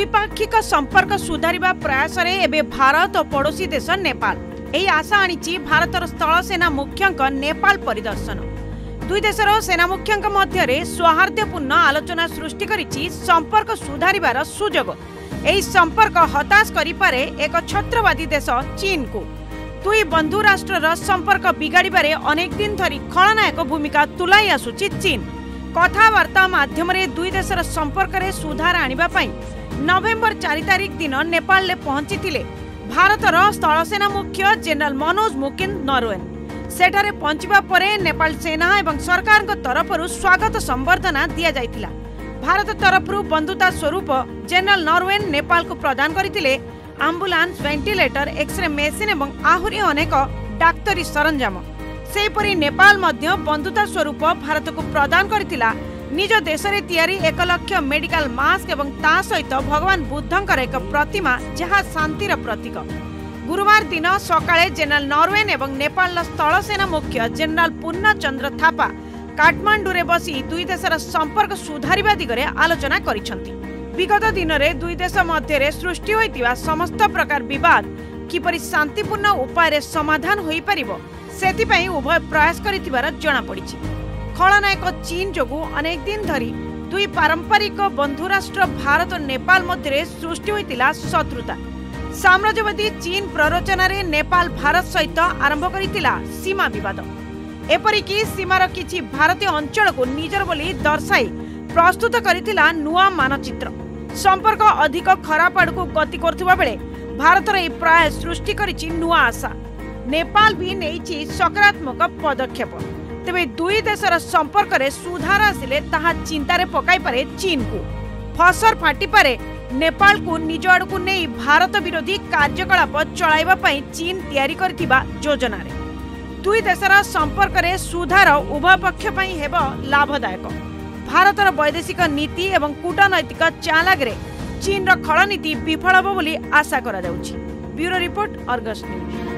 द्विपाक्षिक संपर्क सुधारिबा प्रयास रे एबे भारत और पड़ोसी देश नेपाल एही आशा आनिछि भारतर स्थल सेना मुख्यंक नेपाल परिदर्शन। दुई देशर सेना मुख्यंक मध्य सौहार्दपूर्ण आलोचना सृष्टि करिछि संपर्क सुधारिबार सुजोग। एही संपर्क हताश करिपारे एक छत्रवादी देश चीन को। दुई बंधु राष्ट्रर संपर्क बिगाड़िबारे अनेक दिन धरी खलनायक भूमिका तुलाई आसुछि चीन। कथावार्ता माध्यम दुई देशर संपर्क में सुधार आने नवेम्बर 4 तारिख दिन नेपाल में पहुंची भारतर स्थलसेना मुख्य जनरल मनोज मुकिंद नरवणे। सेठारे पहुंचवा परे नेपाल सेना एवं सरकार तरफ स्वागत संबर्धना दि जाइथिला। भारत तरफ बंधुता स्वरूप जनरल नरवणे नेपाल को प्रदान करथिले आम्बुलांस, वेंटिलेटर, एक्सरे मेसिन एवं आहुरी अनेक डाक्तरी सरंजाम। सेपरी नेपाल मध्य बंधुता स्वरूप भारत को प्रदान करथिला निज देश में तैयारी 1 लाख मेडिकल मास्क एवं ता सहित भगवान बुद्धंकर एक प्रतिमा जहाँ शांतिर प्रतीक। गुरुवार दिन सकाळे जनरल नरवणे एवं नेपाल स्थल सेना मुख्य जनरल पूर्णचंद्र थापा काठमांडू रे बसी दुई देशर संपर्क सुधारिबा दिगरे आलोचना करिसंती। विगत दिन में दुई देश मध्य सृष्टि होइतिबा समस्त प्रकार विवाद किपरि शांतिपूर्ण उपाय समाधान होई परिबो सेथिपई उभय प्रयास करितिबार जणा पड़िछि। खलनायक चीन जोगु अनेक दिन धरी दुई पारंपरिक बंधु राष्ट्र भारत और नेपाल मध्य सृष्टि होइतिला शत्रुता। साम्राज्यवादी चीन प्ररोचना रे नेपाल भारत सहित आरंभ करितिला सीमा विवाद। एपरिकी सीमार किछि भारतीय अंचल को निजर बोली दर्शाई प्रस्तुत करितिला नुआ मानचित्र। संपर्क अधिक खराब आड़कू गति करथिबा बेले भारतर ए प्रयास सृष्टि करिछि नुआ आशा। नेपाल भी नेइछि सकारात्मक पदक्षेप। तेबे दुई देशर संपर्क में सुधार आसिले ताहा चिंतारे पकाई पारे चीन को। फसर फाटी पारे नेपाल को निज आड़कू नहीं भारत विरोधी कार्यकलाप चलाइबा पई चीन तैयारी करथिबा योजना रे। दुई देशर संपर्क में सुधार उभय पक्ष पई हेबो लाभदायक। भारतर वैदेशिक नीति एवं कूटनैतिक चालागरे चीन खल नीति विफल होबो बोली आशा करा जाउछि। Bureau report, Argus news.